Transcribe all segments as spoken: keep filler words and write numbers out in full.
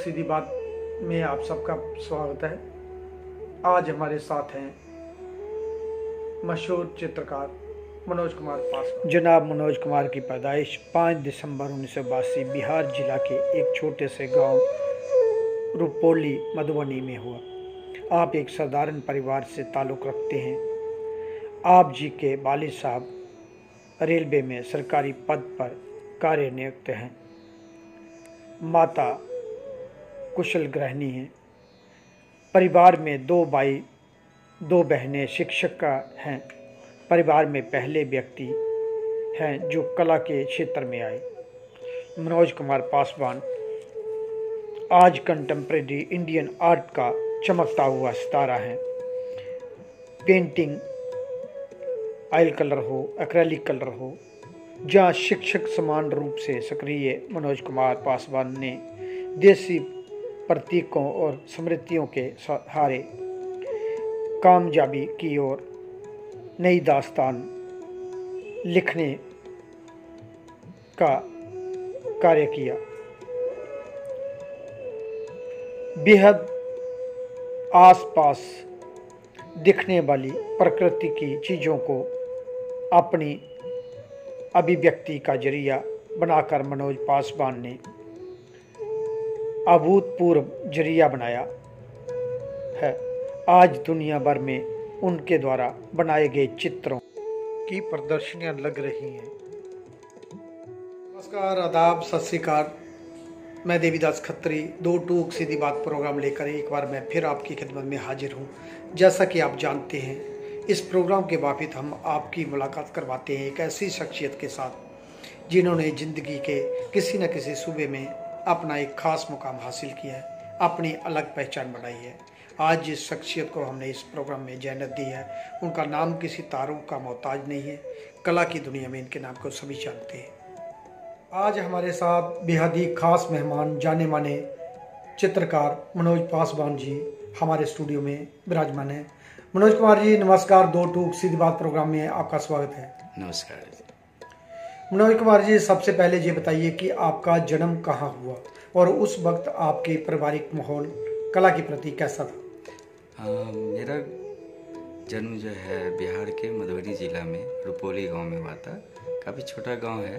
सीधी बात में आप सबका स्वागत है। आज हमारे साथ हैं मशहूर चित्रकार मनोज कुमार पासवान। जनाब मनोज कुमार की पैदाइश पाँच दिसंबर उन्नीस सौ बासी बिहार जिला के एक छोटे से गांव रुपोली मधुबनी में हुआ। आप एक साधारण परिवार से ताल्लुक़ रखते हैं। आप जी के वालिद साहब रेलवे में सरकारी पद पर कार्यनियुक्त हैं। माता कुशल गृहिणी हैं। परिवार में दो भाई दो बहनें शिक्षक का हैं। परिवार में पहले व्यक्ति हैं जो कला के क्षेत्र में आए। मनोज कुमार पासवान आज कंटेम्प्रेरी इंडियन आर्ट का चमकता हुआ सितारा है। पेंटिंग, ऑयल कलर हो, एक्रेलिक कलर हो, जहाँ शिक्षक समान रूप से सक्रिय मनोज कुमार पासवान ने देसी प्रतीकों और स्मृतियों के सहारे कामयाबी की ओर नई दास्तान लिखने का कार्य किया। बेहद आसपास दिखने वाली प्रकृति की चीज़ों को अपनी अभिव्यक्ति का जरिया बनाकर मनोज पासवान ने अभूतपूर्व जरिया बनाया है। आज दुनिया भर में उनके द्वारा बनाए गए चित्रों की प्रदर्शनियां लग रही हैं। नमस्कार, आदाब, सत श्री अकाल। मैं देवीदास खत्री दो टूक सीधी बात प्रोग्राम लेकर एक बार मैं फिर आपकी खिदमत में हाजिर हूं। जैसा कि आप जानते हैं, इस प्रोग्राम के बाबत हम आपकी मुलाकात करवाते हैं एक ऐसी शख्सियत के साथ जिन्होंने ज़िंदगी के किसी न किसी सूबे में अपना एक ख़ास मुकाम हासिल किया है, अपनी अलग पहचान बनाई है। आज जिस शख्सियत को हमने इस प्रोग्राम में जहनत दी है, उनका नाम किसी तारुफ का मोहताज नहीं है। कला की दुनिया में इनके नाम को सभी जानते हैं। आज हमारे साथ बेहद ही खास मेहमान, जाने माने चित्रकार मनोज पासवान जी हमारे स्टूडियो में विराजमान हैं। मनोज कुमार जी नमस्कार। दो टूक सीधी बात प्रोग्राम में आपका स्वागत है। नमस्कार। मनोज कुमार जी, सबसे पहले ये बताइए कि आपका जन्म कहाँ हुआ और उस वक्त आपके पारिवारिक माहौल कला के प्रति कैसा था? आ, मेरा जन्म जो है बिहार के मधुबनी ज़िला में रुपोली गांव में हुआ था। काफ़ी छोटा गांव है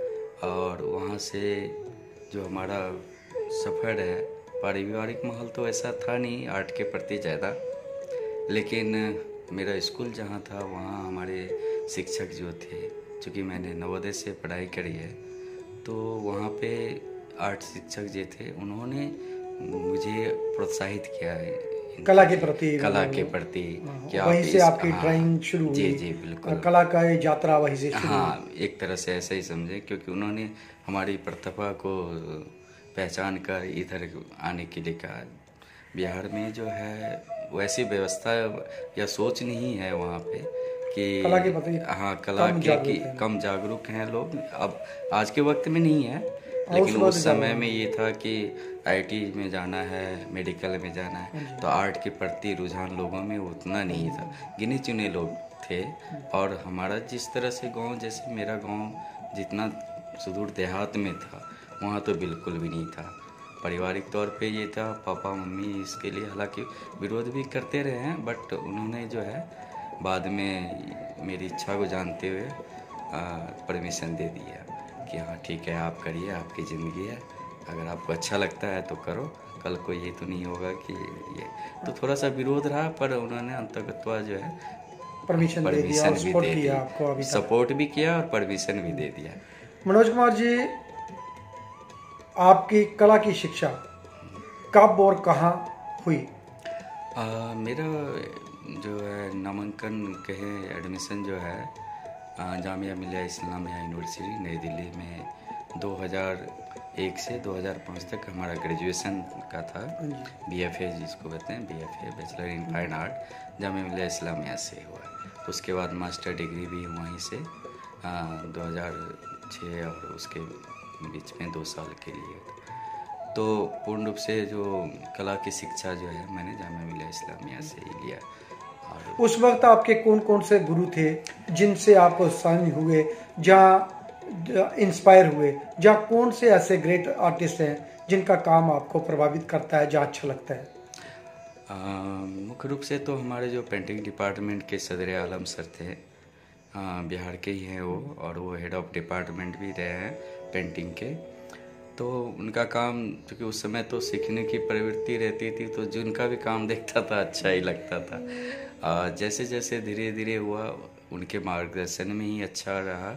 और वहां से जो हमारा सफ़र है, पारिवारिक माहौल तो ऐसा था नहीं आर्ट के प्रति ज़्यादा, लेकिन मेरा स्कूल जहाँ था वहाँ हमारे शिक्षक जो थे, चूँकि मैंने नवोदय से पढ़ाई करी है, तो वहाँ पे आर्ट शिक्षक जो थे उन्होंने मुझे प्रोत्साहित किया है कला के प्रति कला के प्रति कि वहीं से आपकी ड्राइंग शुरू हुई। जी जी बिल्कुल, कला का यात्रा वहीं से शुरू। हाँ, एक तरह से ऐसा ही समझे, क्योंकि उन्होंने हमारी प्रतिभा को पहचान कर इधर आने के लिए कहा। बिहार में जो है वैसी व्यवस्था या सोच नहीं है वहाँ पे कि कला के प्रति हाँ कला के कि कम जागरूक हैं लोग। अब आज के वक्त में नहीं है, लेकिन उस समय में ये था कि आईटी में जाना है, मेडिकल में जाना है, तो आर्ट के प्रति रुझान लोगों में उतना नहीं था। गिने चुने लोग थे। और हमारा जिस तरह से गांव, जैसे मेरा गांव जितना सुदूर देहात में था, वहाँ तो बिल्कुल भी नहीं था। पारिवारिक तौर पे ये था, पापा मम्मी इसके लिए हालांकि विरोध भी करते रहे हैं, बट उन्होंने जो है बाद में मेरी इच्छा को जानते हुए परमिशन दे दिया कि हाँ ठीक है, आप करिए, आपकी ज़िंदगी है, अगर आपको अच्छा लगता है तो करो, कल को ये तो नहीं होगा कि ये। तो थोड़ा सा विरोध रहा, पर उन्होंने अंतगत्वा जो है परमिशन दे दिया, सपोर्ट किया आपको, अभी सपोर्ट भी किया और परमिशन भी दे दिया। मनोज कुमार जी, आपकी कला की शिक्षा कब और कहाँ हुई? आ, मेरा जो है नामांकन कहे एडमिशन जो है जामिया मिलिया इस्लामिया यूनिवर्सिटी नई दिल्ली में दो हज़ार एक से दो हज़ार पाँच तक हमारा ग्रेजुएशन का था। बीएफए जिसको कहते हैं, BFA bachelor in fine art Jamia Millia Islamia से हुआ। उसके बाद मास्टर डिग्री भी वहीं से दो हज़ार छः और उसके बीच में दो साल के लिए। तो पूर्ण रूप से जो कला की शिक्षा जो है मैंने जामिया मिलिया इस्लामिया से ही लिया। और उस वक्त आपके कौन कौन से गुरु थे जिनसे आप शामिल हुए, जहाँ इंस्पायर हुए, जहाँ कौन से ऐसे ग्रेट आर्टिस्ट हैं जिनका काम आपको प्रभावित करता है, जहाँ अच्छा लगता है? मुख्य रूप से तो हमारे जो पेंटिंग डिपार्टमेंट के सदर आलम सर थे, आ, बिहार के ही हैं वो, और वो हेड ऑफ डिपार्टमेंट भी रहे हैं पेंटिंग के। तो उनका काम, क्योंकि उस समय तो सीखने की प्रवृत्ति रहती थी, तो जिनका भी काम देखता था अच्छा ही लगता था। आ, जैसे जैसे धीरे धीरे हुआ, उनके मार्गदर्शन में ही अच्छा रहा।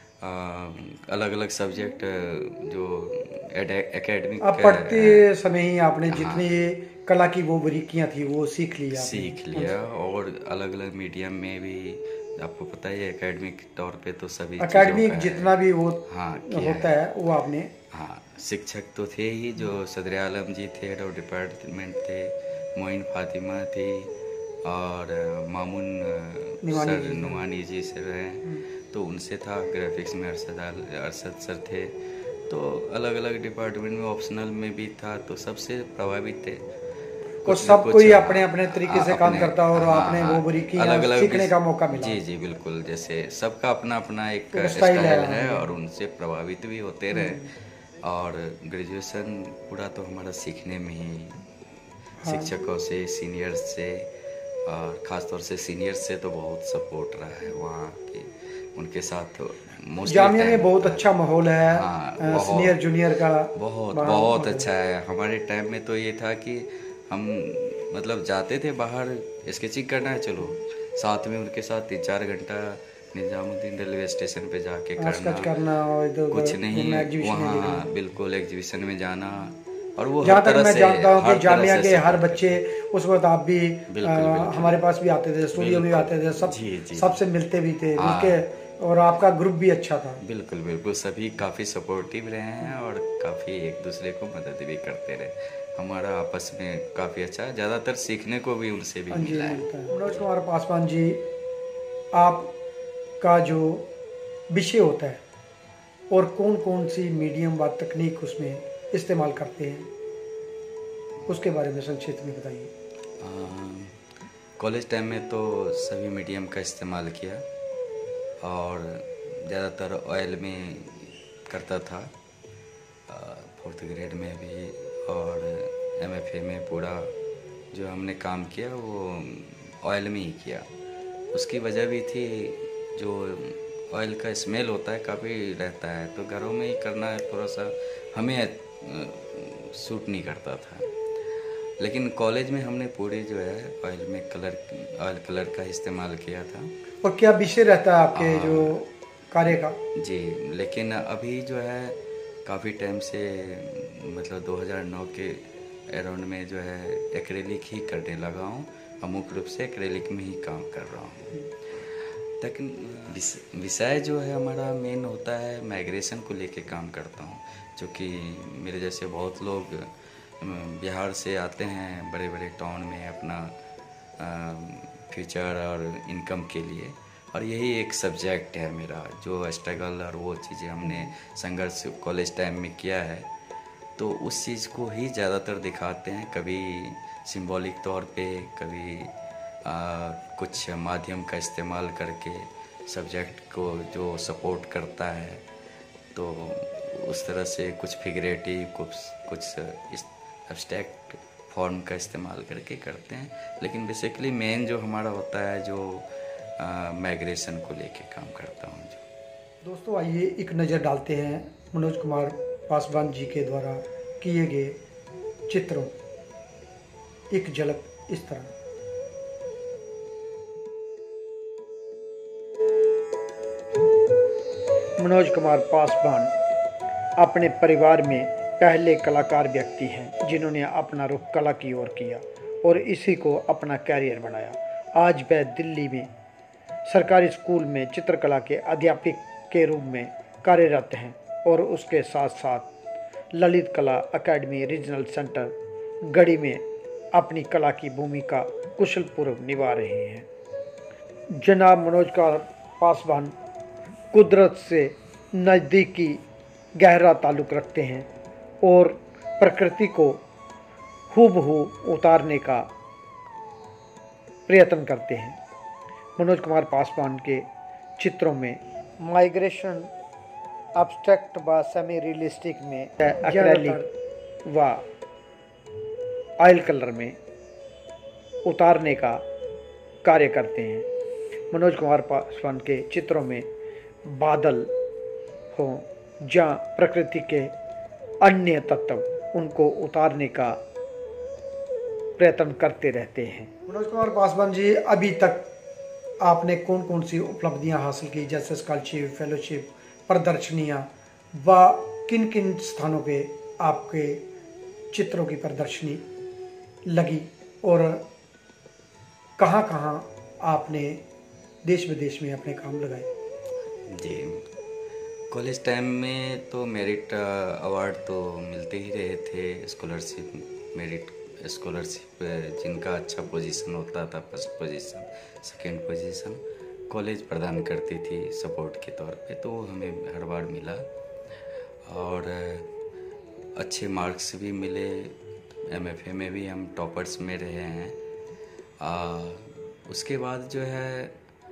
अलग अलग सब्जेक्ट जो एकेडमिक, आप पढ़ते समय ही आपने हाँ, जितनी कला की वो बारीकियाँ थी वो सीख लिया सीख लिया। और अलग अलग मीडियम में भी आपको पता ही है, एकेडमिक तौर पे तो सभी एकेडमिक जितना भी वो हाँ होता है, है वो आपने। हाँ, शिक्षक तो थे ही, जो सदर आलम जी थे, हेड ऑफ डिपार्टमेंट थे, मोइन फातिमा थी, और मामून सर नुमानी जी सर हैं, तो उनसे था। ग्राफिक्स में अरशद अरशद सर थे। तो अलग अलग डिपार्टमेंट में, ऑप्शनल में भी था, तो सबसे प्रभावित थे। और सब कोई अपने अपने तरीके से काम करता और आपने वो बारीकियां सीखने का मौका मिला। जी जी बिल्कुल, जैसे सबका अपना अपना एक स्टाइल है, और उनसे प्रभावित भी होते रहे। और ग्रेजुएशन पूरा तो हमारा सीखने में ही, शिक्षकों से, सीनियर्स से, और ख़ासतौर से सीनियर्स से तो बहुत सपोर्ट रहा है वहाँ के। उनके साथ जामिया में बहुत अच्छा माहौल है। हाँ, सीनियर जूनियर का बहुत बहुत अच्छा है। हमारे टाइम में तो ये था कि हम मतलब जाते थे बाहर, स्केचिंग करना है, चलो साथ में उनके साथ तीन चार घंटा निजामुद्दीन रेलवे स्टेशन पे जाके करना, करना और कुछ नहीं, वहाँ बिल्कुल एग्जीबिशन में जाना। और वो जहाँ तक मैं जानता हूँ कि जामिया के हर बच्चे, उस वक्त आप भी आ, हमारे पास भी आते थे, स्टूडियो में भी आते थे, सब सबसे मिलते भी थे, मिलके, और आपका ग्रुप भी अच्छा था। बिल्कुल बिल्कुल, सभी काफ़ी सपोर्टिव रहे हैं और काफ़ी एक दूसरे को मदद भी करते रहे। हमारा आपस में काफ़ी अच्छा, ज़्यादातर सीखने को भी उनसे भी मिला है। मनोज कुमार पासवान जी, आपका जो विषय होता है और कौन कौन सी मीडियम व तकनीक उसमें इस्तेमाल करते हैं, उसके बारे में संक्षिप्त में बताइए। कॉलेज टाइम में तो सभी मीडियम का इस्तेमाल किया, और ज़्यादातर ऑयल में करता था, फोर्थ ग्रेड में भी, और एमएफए में पूरा जो हमने काम किया वो ऑयल में ही किया। उसकी वजह भी थी, जो ऑयल का स्मेल होता है काफ़ी रहता है, तो घरों में ही करना थोड़ा सा हमें सूट नहीं करता था। लेकिन कॉलेज में हमने पूरे जो है ऑयल में कलर ऑयल कलर का इस्तेमाल किया था। और क्या विषय रहता है आपके जो कार्य का? जी, लेकिन अभी जो है काफ़ी टाइम से, मतलब दो हज़ार नौ के अराउंड में जो है एक्रेलिक ही करने लगा हूँ, मुख्य रूप से एक्रेलिक में ही काम कर रहा हूँ। लेकिन विषय जो है हमारा मेन होता है, माइग्रेशन को लेके काम करता हूँ, जो कि मेरे जैसे बहुत लोग बिहार से आते हैं बड़े बड़े टाउन में अपना फ्यूचर और इनकम के लिए, और यही एक सब्जेक्ट है मेरा, जो स्ट्रगल और वो चीज़ें हमने संघर्ष कॉलेज टाइम में किया है, तो उस चीज़ को ही ज़्यादातर दिखाते हैं। कभी सिंबॉलिक तौर पे, कभी आ, कुछ माध्यम का इस्तेमाल करके सब्जेक्ट को जो सपोर्ट करता है, तो उस तरह से कुछ फिगरेटिव, कुछ कुछ एब्स्ट्रैक्ट फॉर्म का इस्तेमाल करके करते हैं। लेकिन बेसिकली मेन जो हमारा होता है, जो माइग्रेशन को लेके काम करता हूँ। जो दोस्तों, आइए एक नज़र डालते हैं मनोज कुमार पासवान जी के द्वारा किए गए चित्रों। एक झलक इस तरह। मनोज कुमार पासवान अपने परिवार में पहले कलाकार व्यक्ति हैं जिन्होंने अपना रुख कला की ओर किया और इसी को अपना कैरियर बनाया। आज वह दिल्ली में सरकारी स्कूल में चित्रकला के अध्यापक के रूप में कार्यरत हैं और उसके साथ साथ ललित कला अकेडमी रीजनल सेंटर गढ़ी में अपनी कला की भूमिका कुशलपूर्वक निभा रहे हैं। जनाब मनोज कुमार पासवान कुदरत से नज़दीकी गहरा ताल्लुक़ रखते हैं और प्रकृति को हूबहू उतारने का प्रयत्न करते हैं। मनोज कुमार पासवान के चित्रों में माइग्रेशन एब्स्ट्रैक्ट व सेमी रियलिस्टिक में, एक्रेलिक व ऑयल कलर में उतारने का कार्य करते हैं। मनोज कुमार पासवान के चित्रों में बादल हो या प्रकृति के अन्य तत्व, उनको उतारने का प्रयत्न करते रहते हैं। मनोज कुमार पासवान जी, अभी तक आपने कौन कौन सी उपलब्धियां हासिल की, जैसे स्कॉलरशिप, फेलोशिप, प्रदर्शनियां, व किन किन स्थानों पे आपके चित्रों की प्रदर्शनी लगी और कहां कहां आपने देश विदेश में अपने काम लगाए? जी, कॉलेज टाइम में तो मेरिट अवार्ड तो मिलते ही रहे थे। स्कॉलरशिप, मेरिट स्कॉलरशिप, जिनका अच्छा पोजीशन होता था, first position, second position, college प्रदान करती थी सपोर्ट के तौर पे, तो हमें हर बार मिला और अच्छे मार्क्स भी मिले। एमएफए में भी हम टॉपर्स में रहे हैं। आ, उसके बाद जो है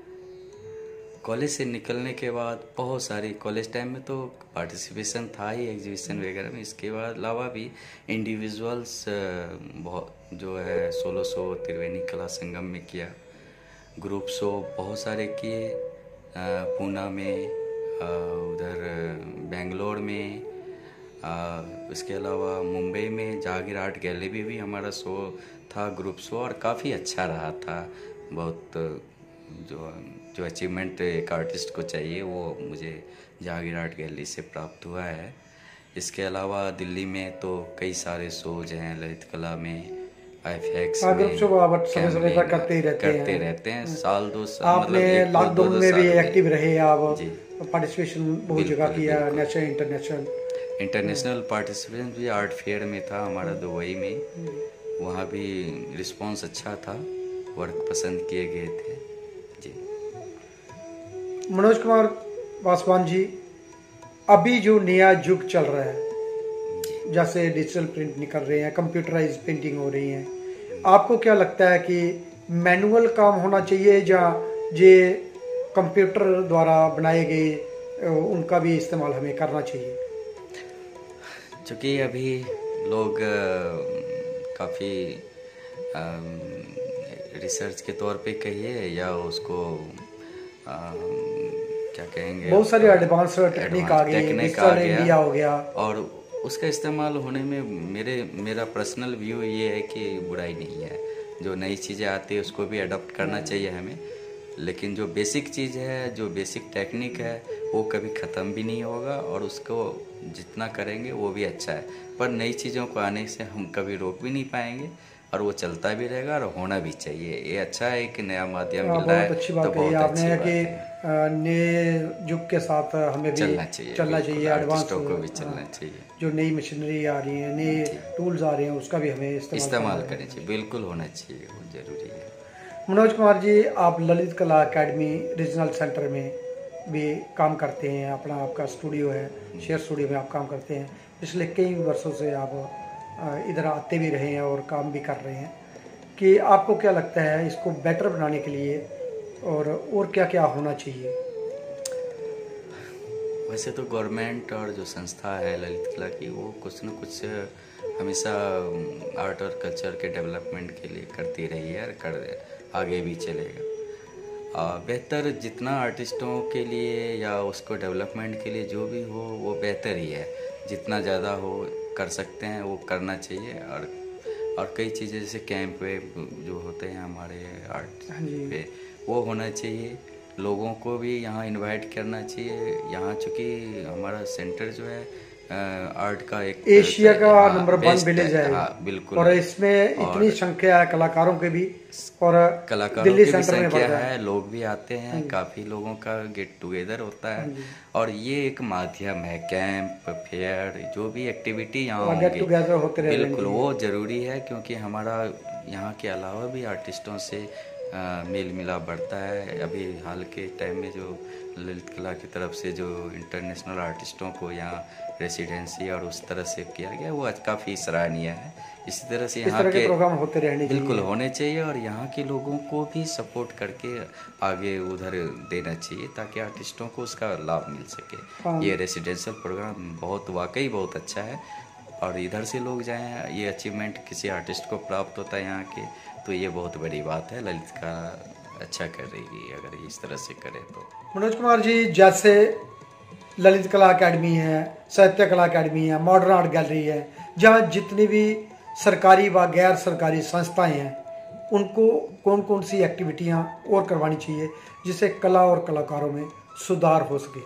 कॉलेज से निकलने के बाद बहुत सारी, कॉलेज टाइम में तो पार्टिसिपेशन था ही एग्जीबिशन वगैरह में, इसके बाद अलावा भी इंडिविजुअल्स बहुत जो है सोलो शो त्रिवेणी कला संगम में किया, ग्रुप शो बहुत सारे किए, पूना में, उधर बेंगलोर में, उसके अलावा मुंबई में जागीर आर्ट गैलरी में भी हमारा शो था, ग्रुप शो, और काफ़ी अच्छा रहा था। बहुत जो जो अचीवमेंट एक आर्टिस्ट को चाहिए वो मुझे जागीर आर्ट गैलरी से प्राप्त हुआ है। इसके अलावा दिल्ली में तो कई सारे शोज हैं, ललित कला में, आईफेक्स में, समय समय पर करते ही रहते करते हैं। रहते हैं साल दो साल, आपने लॉकडाउन में भी एक्टिव रहे, आप पार्टिसिपेशन बहुत जगह किया, नेशनल इंटरनेशनल इंटरनेशनल पार्टिसिपेशन भी आर्ट फेयर में था हमारा दुबई में, वहाँ भी रिस्पांस अच्छा था, वर्क पसंद किए गए थे। जी मनोज कुमार पासवान जी, अभी जो नया युग चल रहा है, जैसे डिजिटल प्रिंट निकल रहे हैं, कंप्यूटराइज पेंटिंग हो रही है, आपको क्या लगता है कि मैनुअल काम होना चाहिए या ये कंप्यूटर द्वारा बनाए गए उनका भी इस्तेमाल हमें करना चाहिए? चूँकि अभी लोग काफ़ी रिसर्च के तौर पे कहिए या उसको आ, क्या कहेंगे, बहुत सारी एडवांस टेक्निक आ गई, टेक्निक आ गया हो गया, और उसका इस्तेमाल होने में मेरे मेरा पर्सनल व्यू ये है कि बुराई नहीं है। जो नई चीज़ें आती है उसको भी अडॉप्ट करना चाहिए हमें, लेकिन जो बेसिक चीज़ है, जो बेसिक टेक्निक है, वो कभी ख़त्म भी नहीं होगा और उसको जितना करेंगे वो भी अच्छा है। पर नई चीज़ों को आने से हम कभी रोक भी नहीं पाएंगे और वो चलता भी रहेगा और होना भी चाहिए। ये अच्छा है कि नया माध्यम मिल रहा है। बहुत अच्छी बात कही आपने कि नए युग के साथ हमें भी चलना चाहिए, चलना चाहिए, एडवांस को भी चलना चाहिए। जो नई मशीनरी आ रही है, नए टूल्स आ रहे हैं, उसका भी हमें इस्तेमाल करना चाहिए, बिल्कुल होना चाहिए, वो जरूरी है। मनोज कुमार जी, आप ललित कला अकेडमी रीजनल सेंटर में भी काम करते हैं, अपना आपका स्टूडियो है, शेयर स्टूडियो में आप काम करते हैं। पिछले कई वर्षों से आप इधर आते भी रहे हैं और काम भी कर रहे हैं, कि आपको क्या लगता है इसको बेटर बनाने के लिए और और क्या क्या होना चाहिए? वैसे तो गवर्नमेंट और जो संस्था है ललित कला की, वो कुछ न कुछ हमेशा आर्ट और कल्चर के डेवलपमेंट के लिए करती रही है और कर आगे भी चलेगा। बेहतर जितना आर्टिस्टों के लिए या उसको डेवलपमेंट के लिए जो भी हो वो बेहतर ही है, जितना ज़्यादा हो कर सकते हैं वो करना चाहिए। और और कई चीज़ें जैसे कैंप पे जो होते हैं हमारे आर्ट पे, वो होना चाहिए। लोगों को भी यहाँ इनवाइट करना चाहिए। यहाँ चूँकि हमारा सेंटर जो है आर्ट का एक एशिया का नंबर वन विलेज है, हाँ, बिल्कुल, और इसमें इतनी संख्या है कलाकारों के भी और कलाकारों की भी संख्या है, लोग भी आते हैं, काफ़ी लोगों का गेट टुगेदर होता है। और ये एक माध्यम है, कैंप, फेयर, जो भी एक्टिविटी यहाँ होंगे, बिल्कुल वो ज़रूरी है, क्योंकि हमारा यहाँ के अलावा भी आर्टिस्टों से मेल मिलाप बढ़ता है। अभी हाल के टाइम में जो ललित कला की तरफ से जो इंटरनेशनल आर्टिस्टों को यहाँ रेसिडेंसी और उस तरह से किया गया वो आज काफ़ी सराहनीय है। इसी तरह से यहाँ के प्रोग्राम होते रहने बिल्कुल होने चाहिए और यहाँ के लोगों को भी सपोर्ट करके आगे उधर देना चाहिए ताकि आर्टिस्टों को उसका लाभ मिल सके। हाँ। ये रेसिडेंशियल प्रोग्राम बहुत वाकई बहुत अच्छा है और इधर से लोग जाएं, ये अचीवमेंट किसी आर्टिस्ट को प्राप्त होता है यहाँ के, तो ये बहुत बड़ी बात है। ललित का अच्छा कर रही है अगर इस तरह से करे तो। मनोज कुमार जी, जैसे ललित कला अकेडमी है, साहित्य कला अकेडमी है, मॉडर्न आर्ट गैलरी है, जहाँ जितनी भी सरकारी व गैर सरकारी संस्थाएं हैं उनको कौन कौन सी एक्टिविटियाँ और करवानी चाहिए जिससे कला और कलाकारों में सुधार हो सके?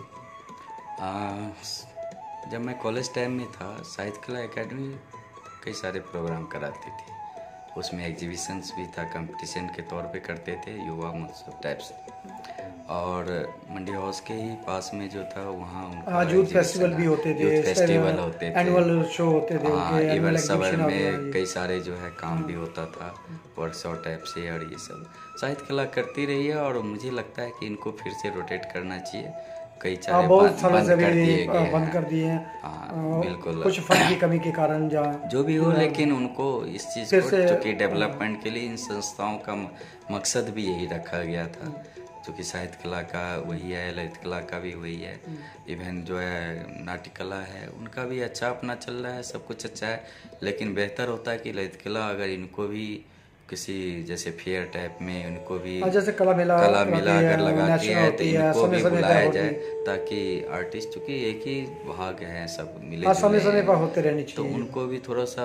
आ, जब मैं कॉलेज टाइम में था, साहित्य कला एकेडमी कई सारे प्रोग्राम कराती थी। उसमें एग्जीबिशंस भी था, कंपटीशन के तौर पे करते थे, युवा महोत्सव टाइप से। और मंडी हाउस के ही पास में जो था वहाँ उनका यूथ फेस्टिवल भी होते थे, यूथ फेस्टिवल होते थे, एनुअल शो होते थे। हाँ, इवेंट सवर में कई सारे जो है काम भी होता था, वर्कशॉप टाइप से। और ये सब साहित्य कला करती रही है और मुझे लगता है कि इनको फिर से रोटेट करना चाहिए। कई चारे बहुत सालों से कर दिए गए बंद कर दिए हैं। हाँ, बिल्कुल कुछ फंड की कमी के कारण जहाँ जो भी हो, लेकिन उनको इस चीज़ को चूँकि डेवलपमेंट के लिए इन संस्थाओं का मकसद भी यही रखा गया था। क्योंकि साहित्य कला का वही है, ललित कला का भी वही है, इवन जो है नाट्य कला है उनका भी अच्छा अपना चल रहा है, सब कुछ अच्छा है। लेकिन बेहतर होता है कि ललित कला अगर इनको भी किसी जैसे फेयर टाइप में उनको भी जैसे कला मेला कला मेला अगर लगाती है तो इनको भी बुलाया जाए ताकि आर्टिस्ट, चूँकि एक ही भाग है, सब मिले समय समय पर होते रहने चाहिए, तो उनको भी थोड़ा सा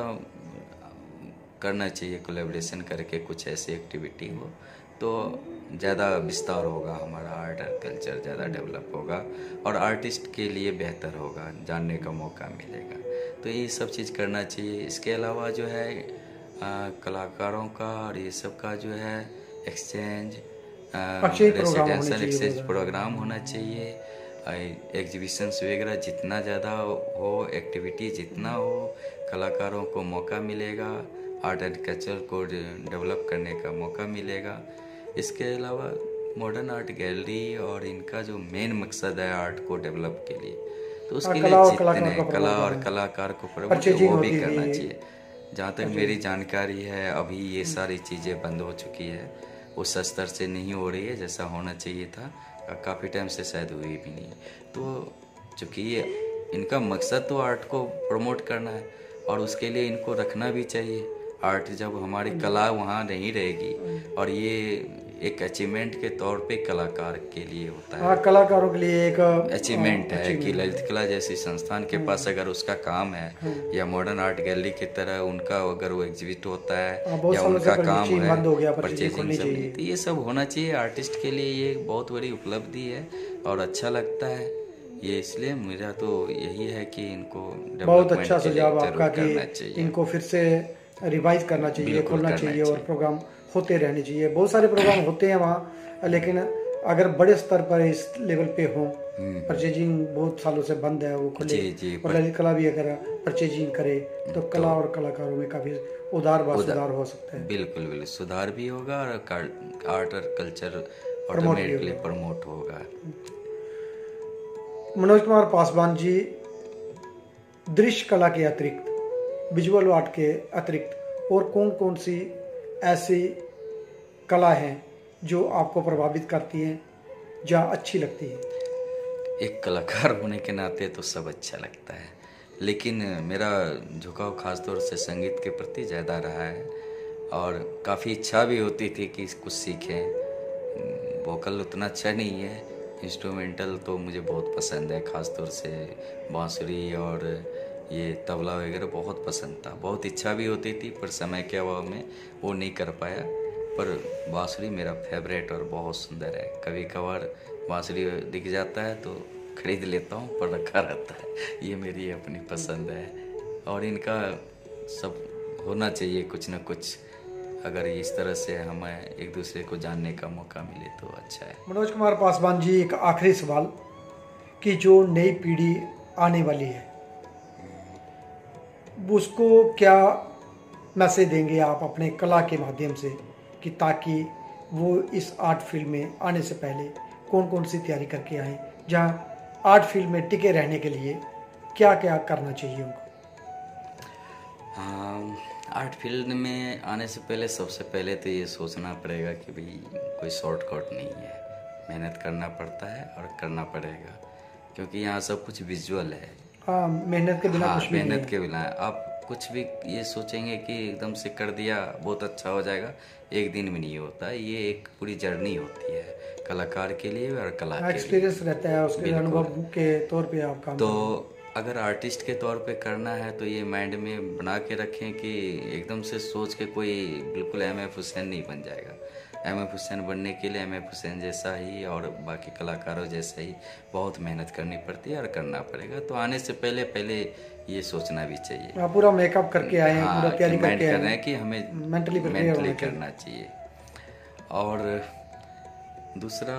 करना चाहिए कोलैबोरेशन करके कुछ ऐसी एक्टिविटी हो तो ज़्यादा विस्तार होगा, हमारा आर्ट और कल्चर ज़्यादा डेवलप होगा और आर्टिस्ट के लिए बेहतर होगा, जानने का मौका मिलेगा। तो ये सब चीज़ करना चाहिए। इसके अलावा जो है आ, कलाकारों का और ये सब का जो है एक्सचेंज, रेसिडेंशियल एक्सचेंज प्रोग्राम होना चाहिए। एग्जीबिशंस वगैरह जितना ज़्यादा हो, एक्टिविटी जितना हो, कलाकारों को मौका मिलेगा, आर्ट एंड कल्चर को डेवलप करने का मौका मिलेगा। इसके अलावा मॉडर्न आर्ट गैलरी और इनका जो मेन मकसद है आर्ट को डेवलप के लिए, तो उसके लिए जितने कला और कलाकार को प्रमोट वो भी करना चाहिए। जहाँ तक मेरी जानकारी है अभी ये सारी चीज़ें बंद हो चुकी है, उस स्तर से नहीं हो रही है जैसा होना चाहिए था, काफ़ी टाइम से शायद हुई भी नहीं। तो चूँकि ये इनका मकसद तो आर्ट को प्रमोट करना है और उसके लिए इनको रखना भी चाहिए। आर्ट जब हमारी कला वहाँ नहीं रहेगी और ये एक अचीवमेंट के तौर पे कलाकार के लिए होता है, हाँ, कलाकारों के लिए एक अचीवमेंट है कि ललित कला जैसी संस्थान के पास अगर उसका काम है या मॉडर्न आर्ट गैलरी की तरह उनका अगर वो एग्जिबिट होता है या उनका काम है परचेजिंग सब, तो ये सब होना चाहिए। आर्टिस्ट के लिए ये बहुत बड़ी उपलब्धि है और अच्छा लगता है ये, इसलिए मेरा तो यही है कि इनको बहुत अच्छा सुझाव आपका कि इनको फिर से रिवाइज करना चाहिए, खोलना चाहिए और प्रोग्राम होते रहने चाहिए। बहुत सारे प्रोग्राम होते हैं वहाँ, लेकिन अगर बड़े स्तर पर इस लेवल पे हो, परचेजिंग बहुत सालों से बंद है, वो खुले और ललित कला भी अगर परचेजिंग करे तो कला और कलाकारों में काफी उदार व सुधार हो सकता है। बिल्कुल बिल्कुल सुधार भी होगा और आर्ट और कल्चर ऑटोमेटिकली प्रमोट होगा। मनोज कुमार पासवान जी, दृश्य कला के अतिरिक्त, विजुअल आर्ट के अतिरिक्त और कौन कौन सी ऐसी कला हैं जो आपको प्रभावित करती हैं, जहाँ अच्छी लगती है? एक कलाकार होने के नाते तो सब अच्छा लगता है, लेकिन मेरा झुकाव खासतौर से संगीत के प्रति ज़्यादा रहा है और काफ़ी इच्छा भी होती थी कि कुछ सीखें। वोकल उतना अच्छा नहीं है, इंस्ट्रूमेंटल तो मुझे बहुत पसंद है, ख़ासतौर से बांसुरी और ये तबला वगैरह बहुत पसंद था। बहुत इच्छा भी होती थी पर समय के अभाव में वो नहीं कर पाया। पर बांसुरी मेरा फेवरेट और बहुत सुंदर है। कभी कभार बांसुरी दिख जाता है तो खरीद लेता हूँ, पर रखा रहता है। ये मेरी अपनी पसंद है और इनका सब होना चाहिए कुछ ना कुछ। अगर इस तरह से हमें एक दूसरे को जानने का मौका मिले तो अच्छा है। मनोज कुमार पासवान जी, एक आखिरी सवाल कि जो नई पीढ़ी आने वाली है उसको क्या मैसेज देंगे आप अपने कला के माध्यम से कि ताकि वो इस आर्ट फील्ड में आने से पहले कौन कौन सी तैयारी करके आए, जहाँ आर्ट फील्ड में टिके रहने के लिए क्या क्या करना चाहिए उनको? हाँ, आर्ट फील्ड में आने से पहले सबसे पहले तो ये सोचना पड़ेगा कि भाई कोई शॉर्टकट नहीं है, मेहनत करना पड़ता है और करना पड़ेगा, क्योंकि यहाँ सब कुछ विजुअल है। हाँ, मेहनत के बिना हाँ, कुछ भी नहीं मेहनत है। के बिना आप कुछ भी ये सोचेंगे कि एकदम से कर दिया बहुत अच्छा हो जाएगा, एक दिन में नहीं होता। ये एक पूरी जर्नी होती है कलाकार के लिए और कला के लिए। एक्सपीरियंस रहता है, उसके अनुभव के तौर पे आप काम तो अगर आर्टिस्ट के तौर पे करना है तो ये माइंड में बना के रखें कि एकदम से सोच के कोई बिल्कुल एम एफ हुसैन नहीं बन जाएगा। एम एफ हुसैन बनने के लिए एम एफ हुसैन जैसा ही और बाकी कलाकारों जैसा ही बहुत मेहनत करनी पड़ती है और करना पड़ेगा। तो आने से पहले पहले ये सोचना भी चाहिए। आप पूरा मेकअप करके आए हैं, पूरा तैयारी माइंड करके कर आए रहे हैं हैं कि हमें मेंटली मेंटली करना चाहिए। और दूसरा,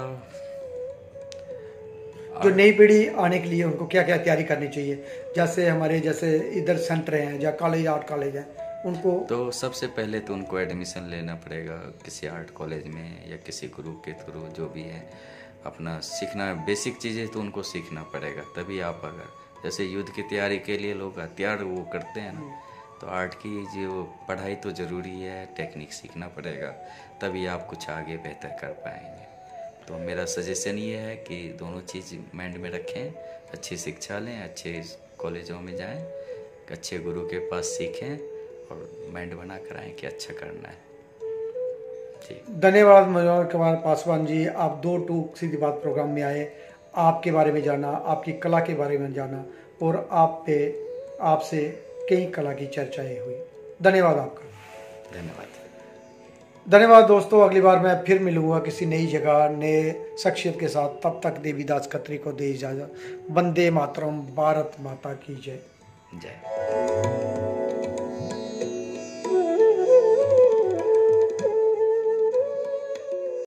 जो नई पीढ़ी आने के लिए उनको क्या क्या तैयारी करनी चाहिए? जैसे हमारे जैसे इधर सेंटर हैं या कॉलेज, आर्ट कॉलेज हैं, उनको तो सबसे पहले तो उनको एडमिशन लेना पड़ेगा किसी आर्ट कॉलेज में या किसी ग्रुप के थ्रू, जो भी है अपना सीखना, बेसिक चीज़ें तो उनको सीखना पड़ेगा। तभी आप अगर जैसे युद्ध की तैयारी के लिए लोग हथियार वो करते हैं ना, तो आर्ट की जो पढ़ाई तो ज़रूरी है, टेक्निक सीखना पड़ेगा, तभी आप कुछ आगे बेहतर कर पाएंगे। तो मेरा सजेशन ये है कि दोनों चीज़ माइंड में रखें, अच्छी शिक्षा लें, अच्छे कॉलेजों में जाएं, अच्छे गुरु के पास सीखें और माइंड बना कर आएँ कि अच्छा करना है। ठीक, धन्यवाद मनोहर कुमार पासवान जी, आप दो टूक सीधी बात प्रोग्राम में आए, आपके बारे में जाना, आपकी कला के बारे में जाना और आप पे आपसे कई कला की चर्चाएं हुई। धन्यवाद आपका। धन्यवाद। धन्यवाद दोस्तों, अगली बार मैं फिर मिलूंगा किसी नई जगह नए शख्सियत के साथ। तब तक देवीदास खत्री को दे इजाजत। वंदे मातरम। भारत माता की जय। जय।